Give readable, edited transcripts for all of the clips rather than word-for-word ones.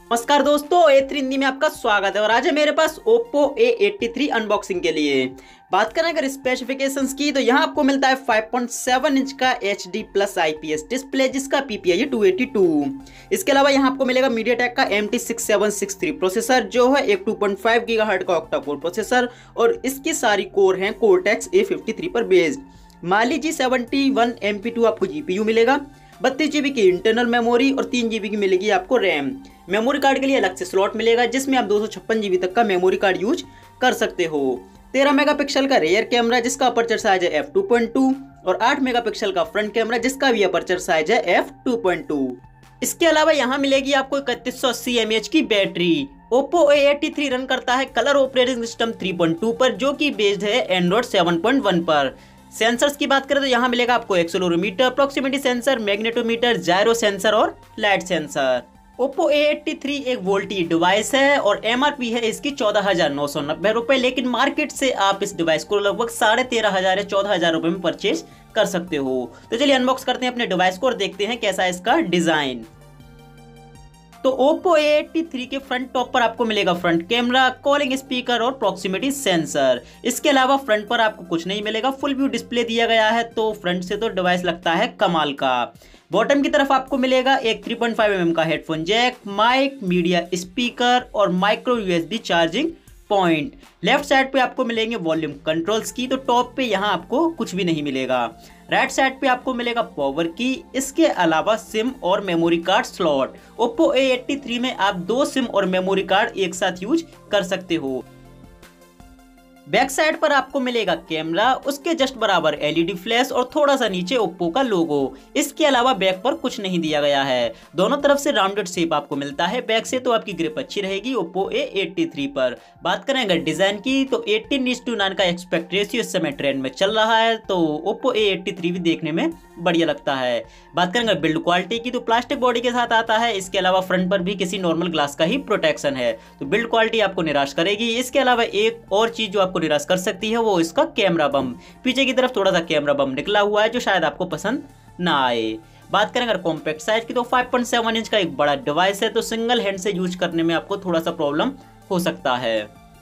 नमस्कार दोस्तों, A3 हिंदी में आपका स्वागत है। और आज है मेरे पास Oppo A83 अनबॉक्सिंग के लिए। बात करें अगर स्पेसिफिकेशंस की, तो यहाँ आपको मिलता है 5.7 इंच का HD प्लस IPS डिस्प्ले जिसका PPI है 282। इसके अलावा यहाँ आपको मिलेगा MediaTek का MT6763 प्रोसेसर जो है एक 2.5 गीगाहर्ट्ज का ऑक्टा कोर प्रोसेसर, और इसकी सारी कोर हैं Cortex A53 पर बेस्ड। Mali G71 MP2 आपको GPU मिलेगा, 32 GB की इंटरनल मेमोरी और 3 GB की मिलेगी आपको रैम। मेमोरी कार्ड के लिए अलग से स्लॉट मिलेगा जिसमें आप 256 GB तक का मेमोरी कार्ड यूज कर सकते हो। 13 मेगापिक्सल का रेयर कैमरा जिसका अपर्चर साइज है f2.2 और 8 मेगापिक्सल का फ्रंट कैमरा जिसका भी अपर्चर साइज है f2.2। इसके अलावा यहाँ मिलेगी आपको 3180 mAh की बैटरी। Oppo A83 रन करता है कलर ऑपरेटिंग सिस्टम 3.2 पर जो कि बेस्ड है Android 7.1 पर। सेंसर्स की बात करें तो यहाँ मिलेगा आपको accelerometer, proximity sensor, magnetometer, gyro sensor और लाइट सेंसर। Oppo A83 एक वोल्टी डिवाइस है और MRP है इसकी 14,990 रुपए, लेकिन मार्केट से आप इस डिवाइस को लगभग 13,500 या 14,000 रुपए में परचेज कर सकते हो। तो चलिए अनबॉक्स करते हैं अपने डिवाइस को और देखते हैं कैसा है इसका डिजाइन। तो Oppo A83 के फ्रंट टॉप पर आपको मिलेगा फ्रंट कैमरा, कॉलिंग स्पीकर और प्रॉक्सिमिटी सेंसर। इसके अलावा फ्रंट पर आपको कुछ नहीं मिलेगा, फुल व्यू डिस्प्ले दिया गया है, तो फ्रंट से तो डिवाइस लगता है कमाल का। बॉटम की तरफ आपको मिलेगा एक 3.5 mm का headphone jack, mic, media speaker और micro USB charging point. Left side पे आपको मिलेंगे वॉल्यूम कंट्रोल्स की, तो टॉप पे यहाँ आपको कुछ भी नहीं मिलेगा। राइट साइड पे आपको मिलेगा पावर की, इसके अलावा सिम और memory card slot. Oppo A83 में आप 2 सिम और मेमोरी कार्ड एक साथ यूज कर सकते हो। बैक साइड पर आपको मिलेगा कैमरा, उसके जस्ट बराबर LED फ्लैश और थोड़ा सा नीचे Oppo का लोगो। इसके अलावा बैक पर कुछ नहीं दिया गया है। दोनों तरफ से राउंडेड शेप आपको मिलता है बैक से, तो आपकी ग्रिप अच्छी रहेगी Oppo A83 पर। बात करें अगर डिजाइन की, तो 18:9 का एस्पेक्ट रेशियो इस समय ट्रेंड में चल रहा है, तो Oppo A83 भी देखने में बढ़िया लगता है। बात करें अगर बिल्ड क्वालिटी की, तो प्लास्टिक बॉडी के साथ आता है। इसके अलावा फ्रंट पर भी किसी नॉर्मल ग्लास का ही प्रोटेक्शन है, तो बिल्ड क्वालिटी आपको निराश करेगी। इसके अलावा एक और चीज जो आपको निराश कर सकती है वो इसका कैमरा बम। पीछे की तरफ थोड़ा सा कैमरा बम निकला हुआ है जो शायद आपको पसंद ना आए। बात करें अगर कॉम्पैक्ट साइज की, तो 5.7 इंच का एक बड़ा डिवाइस है, तो सिंगल हैंड से यूज करने में आपको थोड़ा सा प्रॉब्लम हो सकता है।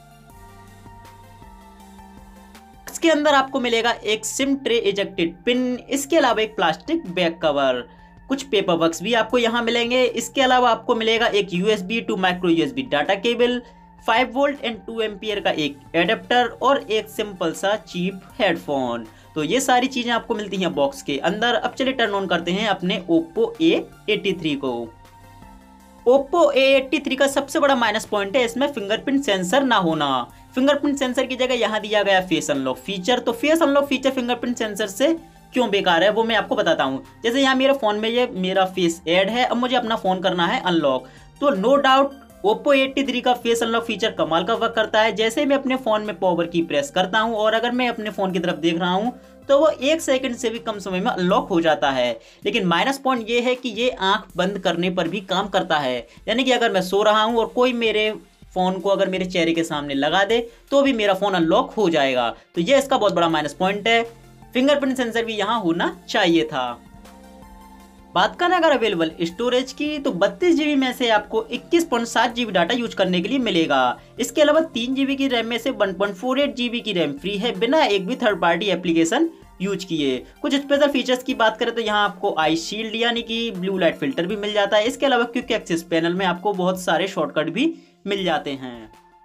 इसके अंदर आपको मिलेगा एक सिम ट्रे इजेक्टेड पिन, इसके अलावा एक प्लास्टिक बैक कवर, कुछ पेपर वर्क्स भी आपको यहाँ मिलेंगे। इसके अलावा आपको मिलेगा एक USB to micro USB data cable, 5 volt and 2 ampere का एक एडेप्टर और एक सिंपल सा चीप हेडफोन। तो ये सारी चीजें आपको मिलती हैं बॉक्स के अंदर। अब चलिए टर्न ऑन करते हैं अपने Oppo A83 को। Oppo A83 का सबसे बड़ा माइनस पॉइंट है इसमें फिंगरप्रिंट सेंसर ना होना। फिंगरप्रिंट सेंसर की जगह यहाँ दिया गया फेस अनलॉक फीचर। तो face unlock feature fingerprint sensor से क्यों बेकार है वो मैं आपको बताता हूँ। जैसे यहाँ मेरे फोन में ये मेरा फेस ऐड है, अब मुझे अपना फोन करना है अनलॉक, तो नो डाउट Oppo A83 का फेस अनलॉक फीचर कमाल का वर्क करता है। जैसे मैं अपने फोन में पावर की प्रेस करता हूं और अगर मैं अपने फोन की तरफ देख रहा हूं तो वो 1 सेकंड से भी कम समय में अनलॉक हो जाता है। लेकिन माइनस पॉइंट ये है कि ये आंख बंद करने पर भी काम करता है, यानी कि अगर मैं सो रहा हूं और कोई मेरे फोन को अगर मेरे चेहरे के सामने लगा दे तो भी मेरा फोन अनलॉक हो जाएगा। तो ये इसका बहुत बड़ा माइनस पॉइंट है। फिंगरप्रिंट सेंसर भी यहाँ होना चाहिए था। बात करें अगर अवेलेबल स्टोरेज की, तो 32 GB में से आपको 21.7 GB डाटा यूज करने के लिए मिलेगा। इसके अलावा 3 GB की रैम में से 1.48 GB की रैम फ्री है बिना एक भी थर्ड पार्टी एप्लीकेशन यूज किए। कुछ स्पेशल फीचर्स की बात करें तो यहाँ आपको आई शील्ड यानी कि ब्लू लाइट फिल्टर भी मिल जाता है। इसके अलावा क्विक एक्सेस पैनल में आपको बहुत सारे शॉर्टकट भी मिल जाते हैं।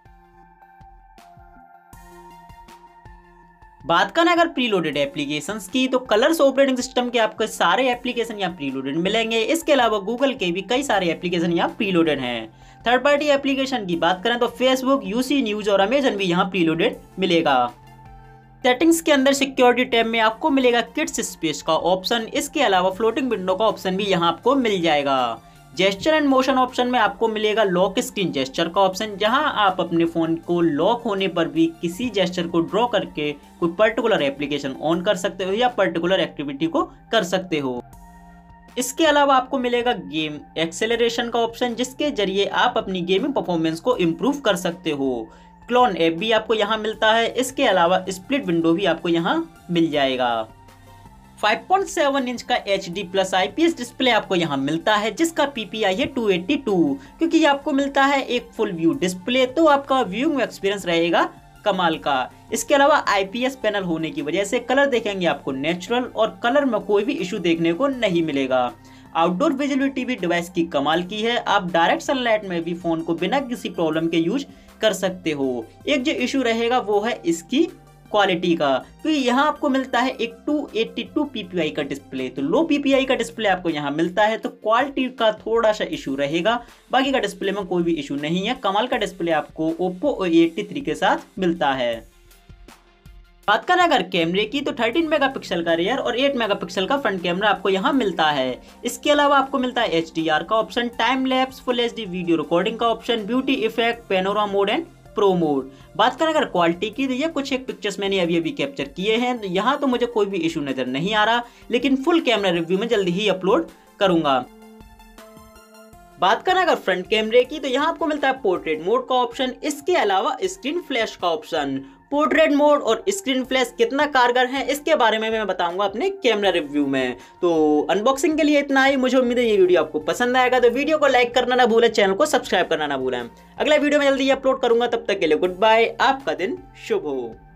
बात करें अगर प्रीलोडेड एप्लीकेशंस की, तो कलर्स ऑपरेटिंग सिस्टम के आपको सारे एप्लीकेशन यहाँ प्रीलोडेड मिलेंगे। इसके अलावा गूगल के भी कई सारे एप्लीकेशन यहाँ प्रीलोडेड हैं। थर्ड पार्टी एप्लीकेशन की बात करें तो फेसबुक, UC न्यूज और अमेजन भी यहाँ प्रीलोडेड मिलेगा। सेटिंग्स के अंदर सिक्योरिटी टैब में आपको मिलेगा किड्स स्पेस का ऑप्शन। इसके अलावा फ्लोटिंग विंडो का ऑप्शन भी यहाँ आपको मिल जाएगा। जेस्चर एंड मोशन ऑप्शन में आपको मिलेगा लॉक स्क्रीन जेस्चर का ऑप्शन, जहां आप अपने फोन को लॉक होने पर भी किसी जेस्चर को ड्रॉ करके कोई पर्टिकुलर एप्लीकेशन ऑन कर सकते हो या पर्टिकुलर एक्टिविटी को कर सकते हो। इसके अलावा आपको मिलेगा गेम एक्सेलरेशन का ऑप्शन, जिसके जरिए आप अपनी गेमिंग परफॉर्मेंस को इम्प्रूव कर सकते हो। क्लोन ऐप भी आपको यहाँ मिलता है। इसके अलावा स्प्लिट विंडो भी आपको यहाँ मिल जाएगा। 5.7 इंच का HD प्लस IPS डिस्प्ले आपको यहाँ मिलता है, जिसका PPI है 282, क्योंकि ये आपको मिलता है एक फुल व्यू डिस्प्ले, तो आपका व्यूइंग एक्सपीरियंस रहेगा कमाल का। इसके अलावा IPS पैनल होने की वजह से कलर देखेंगे आपको नेचुरल, और कलर में कोई भी इशू देखने को नहीं मिलेगा। आउटडोर विजिबिलिटी भी डिवाइस की कमाल की है, आप डायरेक्ट सनलाइट में भी फोन को बिना किसी प्रॉब्लम के यूज कर सकते हो। एक जो इशू रहेगा वो है इसकी क्वालिटी का, क्योंकि यहाँ आपको मिलता है एक 282 PPI का डिस्प्ले, तो लो PPI का डिस्प्ले आपको यहाँ मिलता है, तो क्वालिटी का थोड़ा सा इशू रहेगा। बाकी का डिस्प्ले में कोई भी इशू नहीं है, कमाल का डिस्प्ले आपको Oppo A83 के साथ मिलता है। बात करें अगर कैमरे की, तो 13 मेगापिक्सल का रियर और 8 मेगापिक्सल का फ्रंट कैमरा आपको यहाँ मिलता है। इसके अलावा आपको मिलता है HDR का option, time lapse, full HD video recording का option, beauty effect, panorama mode and pro mode. बात करें अगर क्वालिटी की, तो ये कुछ एक पिक्चर्स मैंने अभी कैप्चर किए हैं, तो यहाँ तो मुझे कोई भी इशू नजर नहीं आ रहा, लेकिन फुल कैमरा रिव्यू में जल्दी ही अपलोड करूंगा। बात करें अगर फ्रंट कैमरे की, तो यहाँ आपको मिलता है पोर्ट्रेट मोड का ऑप्शन, इसके अलावा स्क्रीन फ्लैश का ऑप्शन। पोर्ट्रेट मोड और स्क्रीन फ्लैश कितना कारगर है, इसके बारे में मैं बताऊंगा अपने कैमरा रिव्यू में। तो अनबॉक्सिंग के लिए इतना ही। मुझे उम्मीद है ये वीडियो आपको पसंद आएगा, तो वीडियो को लाइक करना ना भूलें, चैनल को सब्सक्राइब करना ना भूलें। अगला वीडियो में जल्दी अपलोड करूंगा, तब तक के लिए गुड बाय, आपका दिन शुभ हो।